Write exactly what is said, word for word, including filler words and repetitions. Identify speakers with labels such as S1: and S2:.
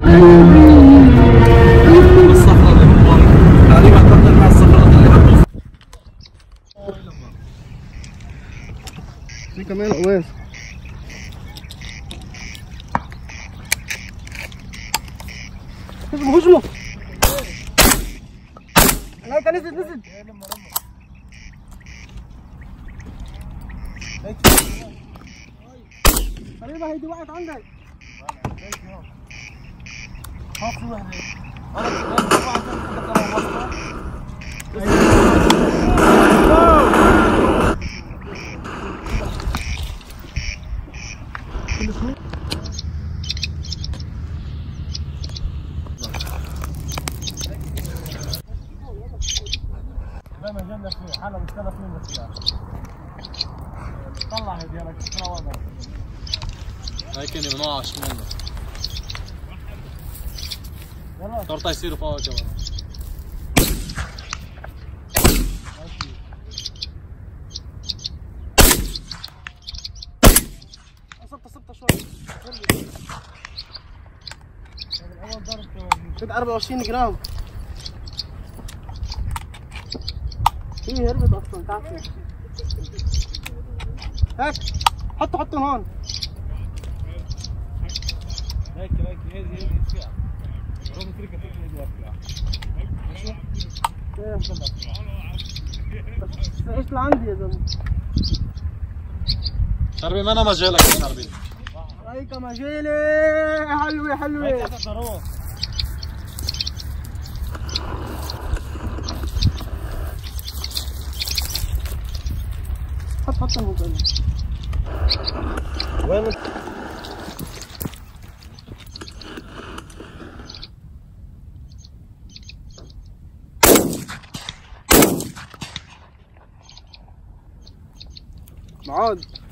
S1: الصخرة اللي بالبر تقريبا تفضل مع الصخرات اللي بالبر. في كمان قواس. هجموا هجموا. هناك نزل نزل. قريبة هيدي وقعت عندك. ها في وحدة. لا ما جنة فيه حالة مشكلة فيه بس طلع هدي لك ترى وضع لكن منوع شمالنا يلا طرطا يصيروا فوق كمان صبت صبت شوي اول ضرب كده أربعة وعشرين جرام. هي هربت اصلا تعرف هيك حطه حطه هون هيك هيك هي هي فيها روح تركه تركه دي فيها ماشي بس ايش لعندي يا زلمه شربي ما انا مجالك يا شربي هيك مجالي حلوه حلوه هيك ضروره حط حط الموبايل وين معاذ